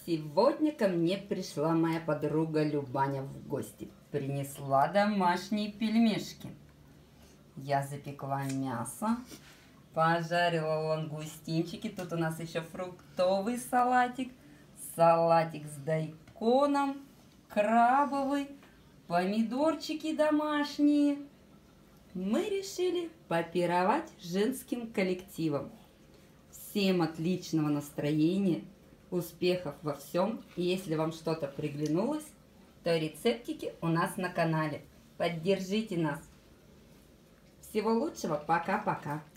Сегодня ко мне пришла моя подруга Любаня в гости. Принесла домашние пельмешки. Я запекла мясо, пожарила лангустинчики. Тут у нас еще фруктовый салатик, салатик с дайконом, крабовый, помидорчики домашние. Мы решили попировать женским коллективом. Всем отличного настроения, успехов во всем. И если вам что-то приглянулось, то рецептики у нас на канале. Поддержите нас. Всего лучшего. Пока-пока.